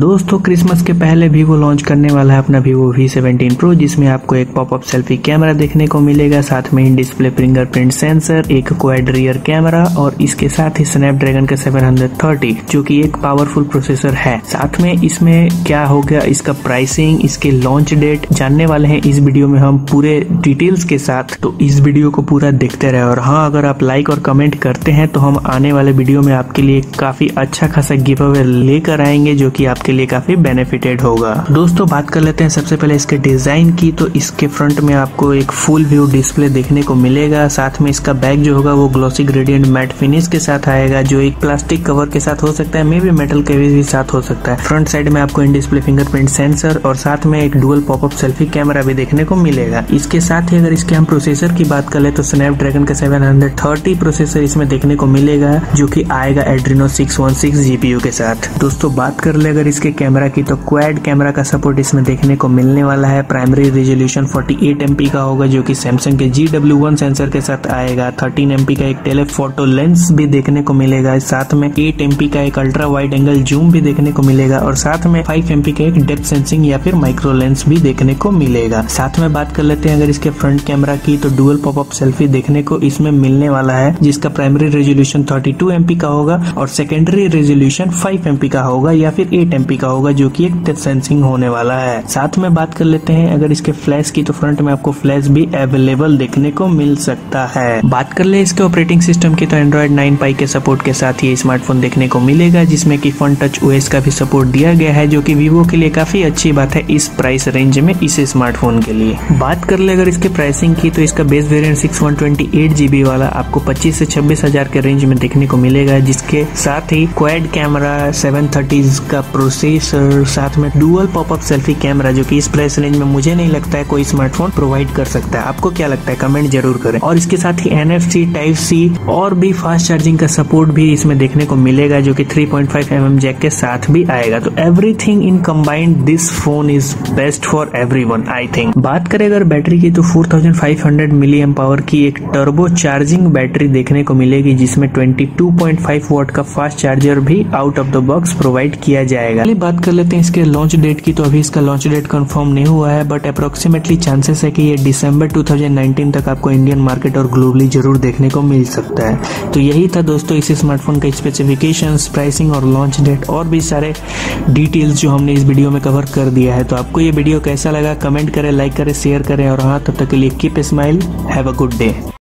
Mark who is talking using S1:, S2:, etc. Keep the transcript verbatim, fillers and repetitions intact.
S1: दोस्तों क्रिसमस के पहले वीवो लॉन्च करने वाला है अपना वीवो वी सेवनटीन प्रो, जिसमें आपको एक पॉपअप सेल्फी कैमरा देखने को मिलेगा, साथ में इन डिस्प्ले फिंगरप्रिंट सेंसर, एक क्वाड रियर कैमरा और इसके साथ ही स्नैपड्रैगन का सेवन थर्टी जो कि एक पावरफुल प्रोसेसर है। साथ में इसमें क्या हो गया, इसका प्राइसिंग, इसके लॉन्च डेट जानने वाले हैं इस वीडियो में हम पूरे डिटेल्स के साथ। तो इस वीडियो को पूरा देखते रहे और हाँ, अगर आप लाइक और कमेंट करते हैं तो हम आने वाले वीडियो में आपके लिए काफी अच्छा खासा गिव अवे लेकर आएंगे जो कि आपके लिए काफी बेनिफिटेड होगा। दोस्तों बात कर लेते हैं सबसे पहले इसके डिजाइन की। तो इसके फ्रंट में आपको एक फुल व्यू डिस्प्ले देखने को मिलेगा, साथ में इसका बैक जो होगा वो ग्लॉसी ग्रेडियंट मैट फिनिश के साथ आएगा, जो एक प्लास्टिक कवर के साथ हो सकता है, मे भी मेटल के भी साथ हो सकता है। फ्रंट साइड में आपको इन डिस्प्ले फिंगरप्रिंट सेंसर और साथ में एक डुअल पॉपअप सेल्फी कैमरा भी देखने को मिलेगा। इसके साथ ही अगर इसके हम प्रोसेसर की बात कर ले तो स्नैपड्रैगन का सेवन थर्टी प्रोसेसर इसमें देखने को मिलेगा, जो कि आएगा Adreno six one six GPU के साथ। दोस्तों बात कर ले अगर इसके कैमरा की तो क्वाड कैमरा का सपोर्ट इसमें देखने को मिलने वाला है। प्राइमरी रेजोल्यूशन अड़तालीस एमपी का होगा, जो कि सैमसंग के जी डब्ल्यू वन सेंसर के साथ आएगा। तेरह एमपी का एक टेलीफोटो लेंस भी देखने को मिलेगा, साथ में आठ एमपी का एक अल्ट्रा वाइड एंगल जूम भी देखने को मिलेगा और साथ में पाँच एमपी का एक डेप्थ सेंसिंग या फिर माइक्रो लेंस भी देखने को मिलेगा। साथ में बात कर लेते हैं अगर इसके फ्रंट कैमरा की तो डुअल पॉपअप सेल्फी देखने को इसमें मिलने वाला है, जिसका प्राइमरी रेजोल्यूशन बत्तीस एमपी का होगा और सेकेंडरी रेजोल्यूशन पाँच एमपी का होगा या फिर आठ एमपी का होगा, जो कि एक टच सेंसिंग होने वाला है। साथ में बात कर लेते हैं अगर इसके फ्लैश की तो फ्रंट में आपको फ्लैश भी अवेलेबल देखने को मिल सकता है। बात कर ले इसके ऑपरेटिंग सिस्टम की तो एंड्रॉइड नाइन पाई के सपोर्ट के साथ ये स्मार्टफोन देखने को मिलेगा, जिसमें कि फन टच ओएस का भी सपोर्ट दिया गया है, जो कि वीवो के लिए काफी अच्छी बात है इस प्राइस रेंज में इस स्मार्टफोन के लिए। बात कर ले अगर इसके प्राइसिंग की तो इसका base variant six one twenty eight GB वाला आपको पच्चीस से छब्बीस हजार के रेंज में देखने को मिलेगा, जिसके साथ ही क्वाड कैमरा सेवन थर्टी का प्रोसेसर, साथ में डुअल पॉपअप सेल्फी कैमरा, जो कि इस प्राइस रेंज में मुझे नहीं लगता है कोई स्मार्टफोन प्रोवाइड कर सकता है। आपको क्या लगता है कमेंट जरूर करें। और इसके साथ ही एनएफसी, टाइप सी और भी फास्ट चार्जिंग का सपोर्ट भी इसमें देखने को मिलेगा, जो कि three point five M M jack के साथ भी आएगा। तो everything in combined this phone is best for everyone I think. बात करें अगर बैटरी की तो four thousand five hundred milli amp power की एक टर्बो चार्जिंग बैटरी देखने को मिलेगी, जिसमें twenty two point five watt का फास्ट चार्जर भी out of the box provide किया जाएगा। बात कर लेते हैं इसके लॉन्च डेट की तो अभी इसका लॉन्च डेट कंफर्म नहीं हुआ है, बट अप्रोक्सीमेटली चांसेस है कि ये दिसंबर टू थाउजेंड नाइनटीन तक आपको इंडियन मार्केट और ग्लोबली जरूर देखने को मिल सकता है। तो यही था दोस्तों इस स्मार्टफोन का स्पेसिफिकेशंस, प्राइसिंग और लॉन्च डेट और भी सारे डिटेल्स जो हमने इस वीडियो में कवर कर दिया है। तो आपको ये वीडियो कैसा लगा कमेंट करें, लाइक करें, शेयर करें और हाँ तब तक के लिए keep smile, have a good day.